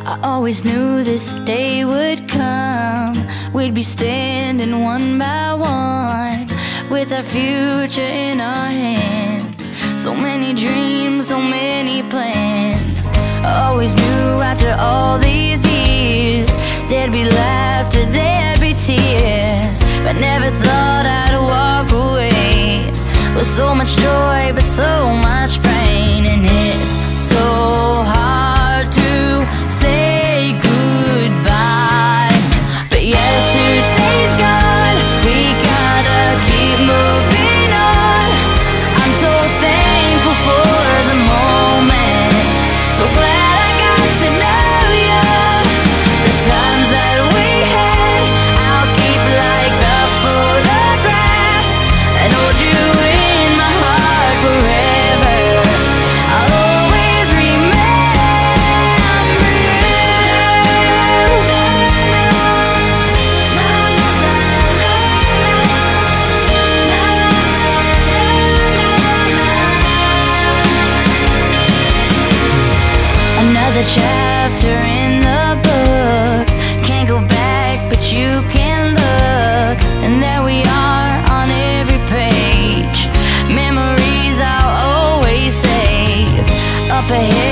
I always knew this day would come. We'd be standing one by one, with our future in our hands. So many dreams, so many plans. I always knew after all these years there'd be laughter, there'd be tears, but never thought I'd walk away with so much joy but so much pain. And it's so hard to say goodbye, but yesterday's gone, we gotta keep moving on. I'm so thankful for the moment, so glad I got to know you. The times that we had, I'll keep like a photograph and hold you in my heart forever. I'll always remember you. Another chapter in the book, can't go back but you can look, and there we are on every page. Memories I'll always save, up ahead